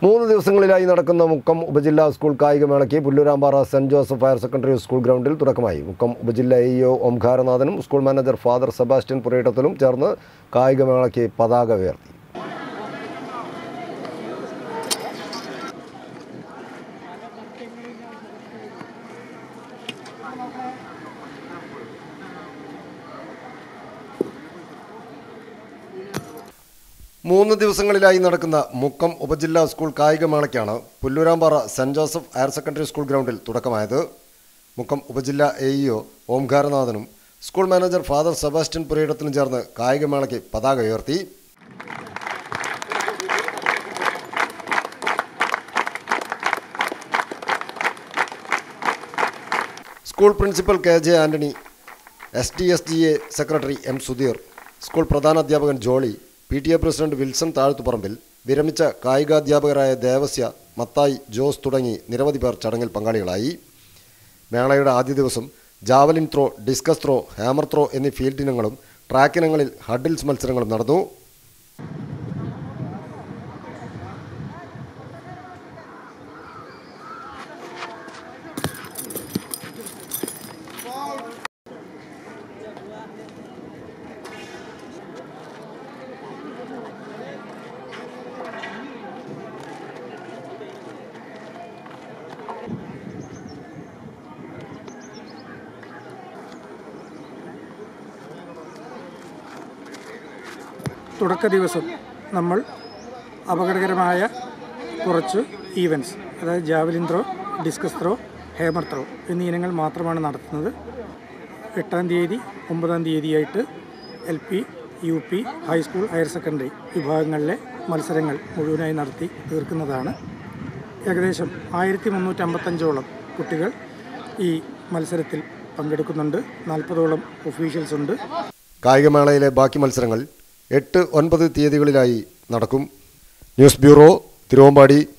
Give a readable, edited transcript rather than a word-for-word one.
3 ദിവസങ്ങളിലായി നടക്കുന്ന മുക്കം ഉപജില്ലാ സ്കൂൾ കായികമേളയ്ക്ക് Pulloorampara Saint Joseph higher secondary school ഗ്രൗണ്ടിൽ തുടക്കമായി. മുക്കം ഉപജില്ലാ AEO ഓംകാരനാഥനും സ്കൂൾ മാനേജർ ഫാദർ സെബാസ്റ്റ്യൻ പുരയിടത്തിലും ചേർന്ന് കായികമേളയ്ക്ക് പതാക ഉയർത്തി. മൂന്ന് ദിവസങ്ങളിലായി നടക്കുന്ന മുക്കം ഉപജില്ലാ സ്കൂൾ കായികമേളയ്ക്കാണ് Pulloorampara Saint Joseph higher secondary school ഗ്രൗണ്ടിൽ തുടക്കമായത്. മുക്കം ഉപജില്ലാ AEO ഓംകാരനാഥനും സ്കൂൾ മാനേജർ ഫാദർ സെബാസ്റ്റ്യൻ പുരയിടത്തിലും ചേർന്ന് കായികമേളയ്ക്ക് പതാക ഉയർത്തി. School principal KJ Antony, SDSGA secretary M Sudheer, school പ്രധാനാധ്യാപകൻ ജോളി, PTA പ്രസിഡന്റ് വിൽസൺ താഴ്ത്തുപറമ്പിൽ, വിരമിച്ച കായികാധ്യാപകരായ ദേവസ്യ, മത്തായി, ജോസ് തുടങ്ങി നിരവധി പേർ ചടങ്ങിൽ പങ്കാളികളായി. മേളയുടെ ആദ്യ ദിവസം javelin throw, discus throw, hammer throw എന്നീ ഫീൽഡ് ഇനങ്ങളും ട്രാക്ക് ഇനങ്ങളിൽ ഹഡിൽസ് മത്സരങ്ങളും നടന്നു. തുടക്ക ദിവസം നമ്മൾ അപകടകരമായ കുറച്ച് ഈവൻറ്റ്സ്, അതായത് javelin throw, discus throw, hammer throw എന്നീ ഇനങ്ങൾ മാത്രമാണ് നടത്തുന്നത്. 8-ാം തീയതി 9-ാം തീയതിയായിട്ട് LP, UP, high school, higher secondary വിഭാഗങ്ങളിലെ മത്സരങ്ങൾ മുഴുവനായി നടത്തി തീർക്കുന്നതാണ്. ഏകദേശം 1355ഓളം കുട്ടികൾ ഈ മത്സരത്തിൽ പങ്കെടുക്കുന്നുണ്ട്. 40ഓളം ഒഫീഷ്യൽസ് ഉണ്ട്. കായികമേളയിലെ ബാക്കി മത്സരങ്ങൾ 8-9 തീയതികളിലായി നടക്കും. News bureau, Thiruvambady.